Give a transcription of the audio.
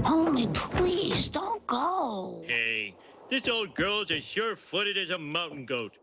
Homie, please, don't go. Hey, this old girl's as sure-footed as a mountain goat.